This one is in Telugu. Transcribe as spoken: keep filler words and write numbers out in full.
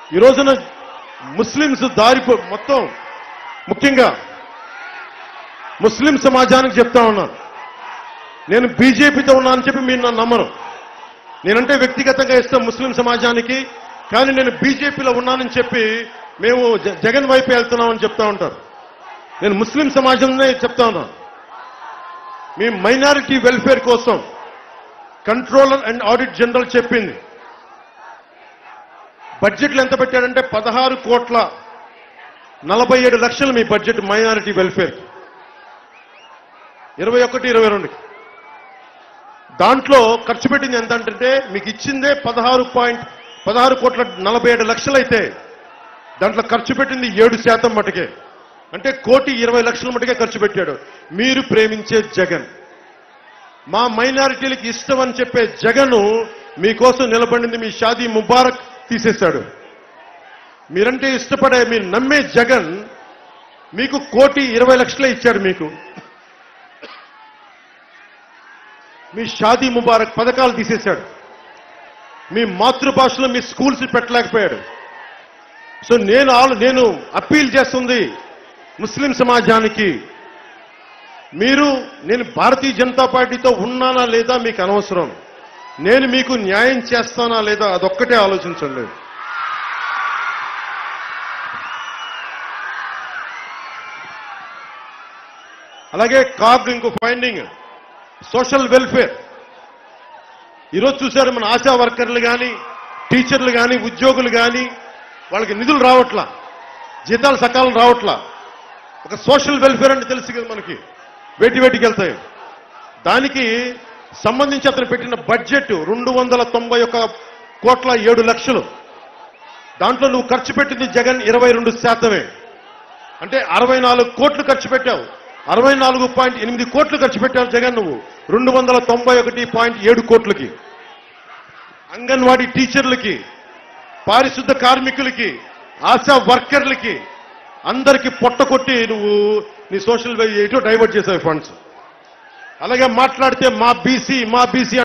ఈ రోజున ముస్లింస్ దారి మొత్తం ముఖ్యంగా ముస్లిం సమాజానికి చెప్తా ఉన్నాను. నేను బీజేపీతో ఉన్నా అని చెప్పి మీరు నన్ను నమ్మరు. నేనంటే వ్యక్తిగతంగా ఇస్తాం ముస్లిం సమాజానికి, కానీ నేను బీజేపీలో ఉన్నానని చెప్పి మేము జగన్ వైపు వెళ్తున్నామని చెప్తా ఉంటారు. నేను ముస్లిం సమాజంనే చెప్తా ఉన్నాను. మీ మైనారిటీ వెల్ఫేర్ కోసం కంట్రోలర్ అండ్ ఆడిట్ జనరల్ చెప్పింది. బడ్జెట్లు ఎంత పెట్టాడంటే పదహారు కోట్ల నలభై ఏడు లక్షలు మీ బడ్జెట్ మైనారిటీ వెల్ఫేర్ ఇరవై ఒకటి ఇరవై రెండుకి. దాంట్లో ఖర్చు పెట్టింది ఎంత అంటే మీకు ఇచ్చిందే పదహారు పాయింట్ పదహారు కోట్ల నలభై ఏడు లక్షలైతే దాంట్లో ఖర్చు పెట్టింది ఏడు శాతం మటుకే, అంటే కోటి ఇరవై లక్షల మటుకే ఖర్చు పెట్టాడు. మీరు ప్రేమించే జగన్, మా మైనారిటీలకు ఇష్టం అని చెప్పే జగన్ మీకోసం నిలబడింది మీ షాదీ ముబారక్ తీసేశాడు. మీరంటే ఇష్టపడే మీరు నమ్మే జగన్ మీకు కోటి ఇరవై లక్షలే ఇచ్చాడు. మీకు మీ షాదీ ముబారక్ పథకాలు తీసేశాడు. మీ మాతృభాషలో మీ స్కూల్స్ పెట్టలేకపోయాడు. సో నేను నేను అప్పీల్ చేస్తుంది ముస్లిం సమాజానికి, మీరు నేను భారతీయ జనతా పార్టీతో ఉన్నానా లేదా మీకు అనవసరం, నేను మీకు న్యాయం చేస్తానా లేదా అదొక్కటే ఆలోచించండి. అలాగే కాగ్ ఇంకో ఫైండింగ్ సోషల్ వెల్ఫేర్. ఈరోజు చూశారు మన ఆశా వర్కర్లు కానీ టీచర్లు కానీ ఉద్యోగులు కానీ వాళ్ళకి నిధులు రావట్లా, జీతాలు సకాలం రావట్లా. ఒక సోషల్ వెల్ఫేర్ అంటే తెలుసు కదా మనకి, వేటి వేటికి వెళ్తాయి. దానికి సంబంధించి అతను పెట్టిన బడ్జెట్ రెండు వందల తొంభై ఒక్క కోట్ల ఏడు లక్షలు. దాంట్లో నువ్వు ఖర్చు పెట్టింది జగన్ ఇరవై రెండు శాతమే, అంటే అరవై నాలుగు కోట్లు ఖర్చు పెట్టావు. అరవై నాలుగు పాయింట్ ఎనిమిది కోట్లు ఖర్చు పెట్టావు జగన్ నువ్వు రెండు వందల తొంభై ఒకటి పాయింట్ ఏడు కోట్లకి. అంగన్వాడీ టీచర్లకి, పారిశుద్ధ కార్మికులకి, ఆశా వర్కర్లకి అందరికీ పొట్ట కొట్టి నువ్వు నీ సోషల్ ఎటో డైవర్ట్ చేసావు ఫండ్స్. అలాగే మాట్లాడితే మా బీసీ మా బీసీ